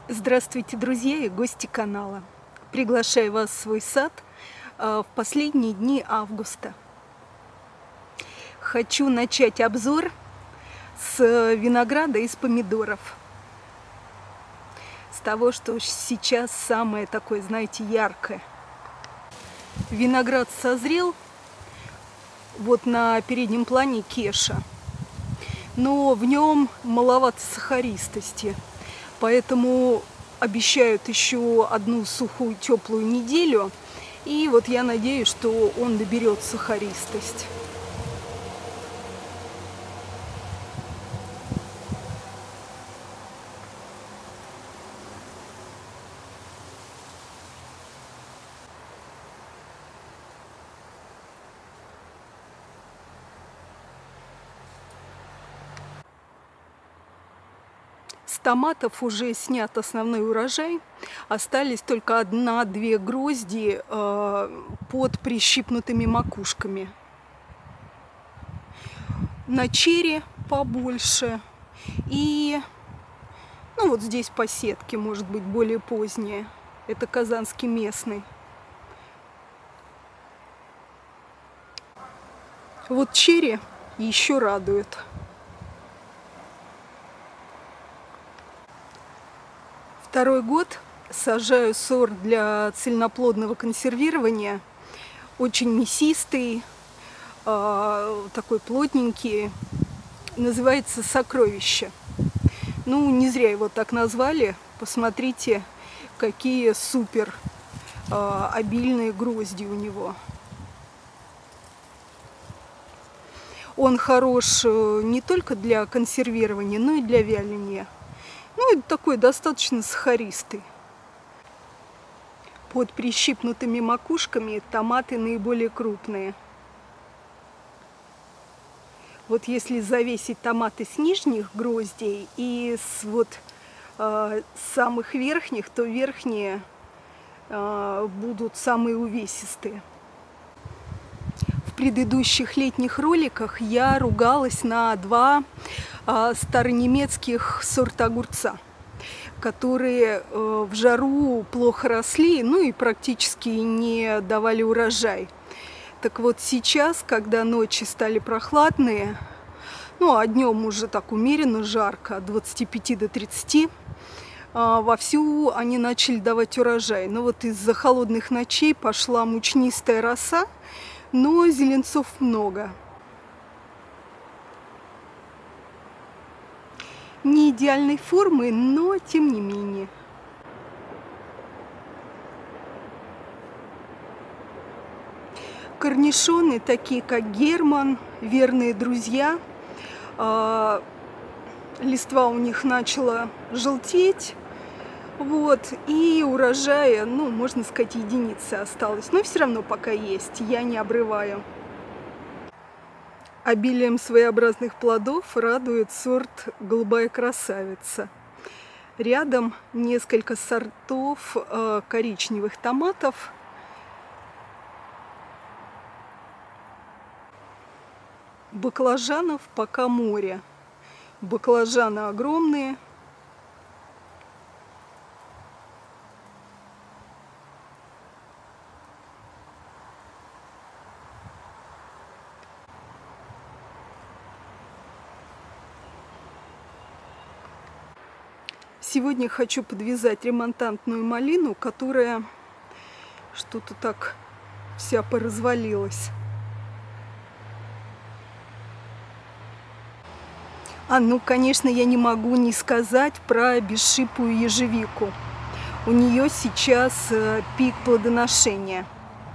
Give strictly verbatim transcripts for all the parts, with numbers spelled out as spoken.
Здравствуйте, друзья и гости канала! Приглашаю вас в свой сад в последние дни августа. Хочу начать обзор с винограда и с помидоров. С того, что сейчас самое такое, знаете, яркое. Виноград созрел, вот на переднем плане кеша, но в нем маловато сахаристости. Поэтому обещают еще одну сухую теплую неделю. И вот я надеюсь, что он доберет сахаристость. С томатов уже снят основной урожай. Остались только одна-две грозди э, под прищипнутыми макушками. На черри побольше. И ну вот здесь по сетке, может быть, более поздние. Это казанский местный. Вот черри еще радует. Второй год сажаю сорт для цельноплодного консервирования. Очень мясистый, такой плотненький. Называется «Сокровище». Ну, не зря его так назвали. Посмотрите, какие супер обильные грозди у него. Он хорош не только для консервирования, но и для вяления. Ну, это такой достаточно сахаристый. Под прищипнутыми макушками томаты наиболее крупные. Вот если завесить томаты с нижних гроздей и с вот э, самых верхних, то верхние э, будут самые увесистые. В предыдущих летних роликах я ругалась на два э, старонемецких сорта огурца, которые э, в жару плохо росли, ну и практически не давали урожай. Так вот сейчас, когда ночи стали прохладные, ну а днем уже так умеренно жарко, от двадцати пяти до тридцати, вовсю они начали давать урожай. Но вот из-за холодных ночей пошла мучнистая роса, но зеленцов много. Не идеальной формы, но тем не менее. Корнишоны, такие как Герман, верные друзья. Листва у них начала желтеть. Вот, и урожая, ну, можно сказать, единицы осталось. Но все равно пока есть, я не обрываю. Обилием своеобразных плодов радует сорт «Голубая красавица». Рядом несколько сортов э, коричневых томатов. Баклажанов пока море. Баклажаны огромные. Сегодня хочу подвязать ремонтантную малину, которая что-то так вся поразвалилась. А, ну, конечно, я не могу не сказать про бесшипую ежевику. У нее сейчас пик плодоношения.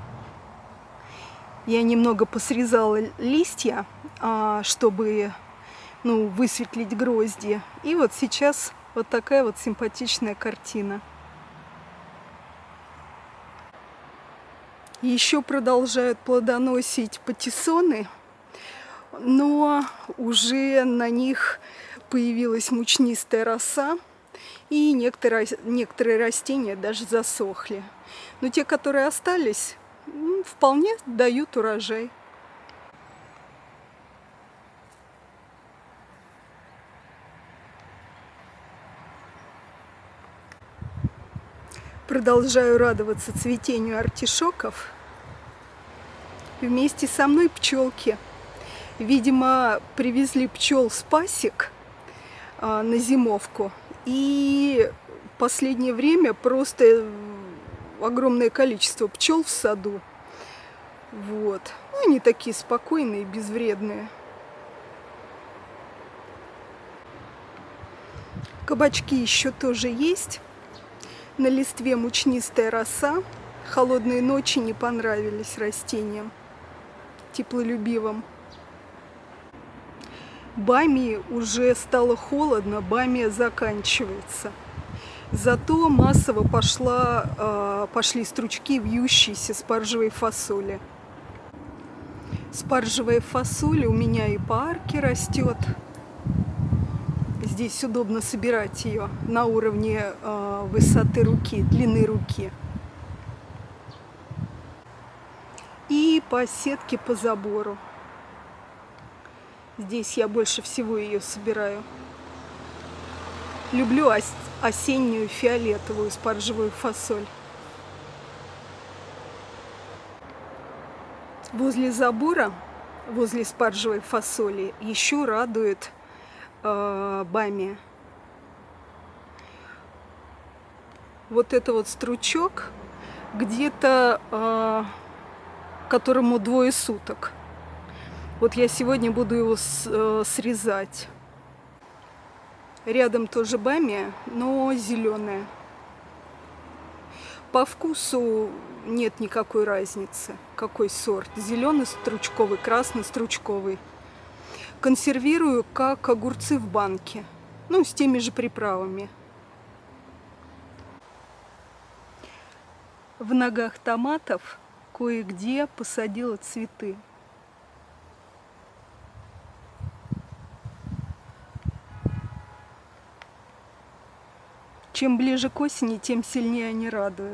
Я немного посрезала листья, чтобы, ну, высветлить грозди. И вот сейчас вот такая вот симпатичная картина. Еще продолжают плодоносить патиссоны, но уже на них появилась мучнистая роса, и некоторые, некоторые растения даже засохли. Но те, которые остались, вполне дают урожай. Продолжаю радоваться цветению артишоков. Вместе со мной пчелки. Видимо, привезли пчел с пасек а, на зимовку. И в последнее время просто огромное количество пчел в саду. Вот. Ну, они такие спокойные, безвредные. Кабачки еще тоже есть. На листве мучнистая роса. Холодные ночи не понравились растениям теплолюбивым. Бамии уже стало холодно, бамия заканчивается. Зато массово пошла, пошли стручки вьющиеся спаржевой фасоли. Спаржевая фасоль у меня и по арке растет. Здесь удобно собирать ее на уровне э, высоты руки, длины руки. И по сетке по забору. Здесь я больше всего ее собираю. Люблю ос осеннюю фиолетовую спаржевую фасоль. Возле забора, возле спаржевой фасоли, еще радует э, бамия. Вот это вот стручок, где-то э, которому двое суток. Вот я сегодня буду его с, э, срезать. Рядом тоже бамия, но зеленая. По вкусу нет никакой разницы, какой сорт. Зеленый стручковый, красный стручковый. Консервирую как огурцы в банке, ну, с теми же приправами. В ногах томатов кое-где посадила цветы. Чем ближе к осени, тем сильнее они радуют.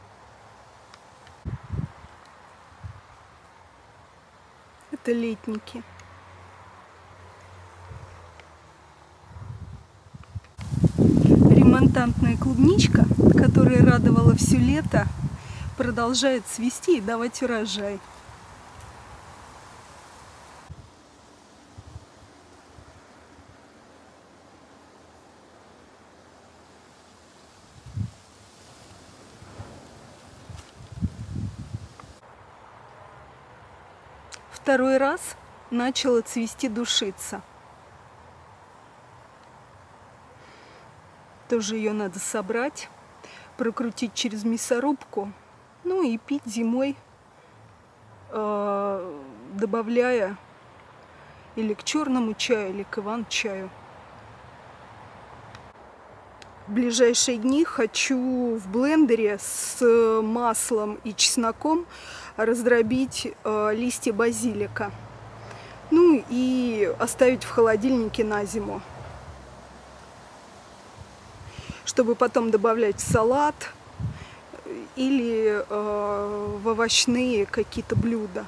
Это летники. Ремонтантная клубничка, которая радовала все лето, продолжает цвести и давать урожай. Второй раз начала цвести душица. Тоже ее надо собрать, прокрутить через мясорубку, ну и пить зимой, э, добавляя или к черному чаю, или к иван-чаю. В ближайшие дни хочу в блендере с маслом и чесноком раздробить э, листья базилика. Ну и оставить в холодильнике на зиму, чтобы потом добавлять в салат или э, в овощные какие-то блюда.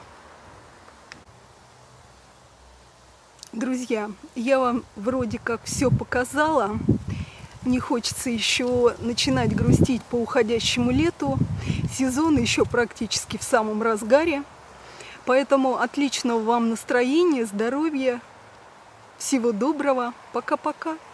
Друзья, я вам вроде как все показала. Не хочется еще начинать грустить по уходящему лету. Сезон еще практически в самом разгаре. Поэтому отличного вам настроения, здоровья. Всего доброго. Пока-пока.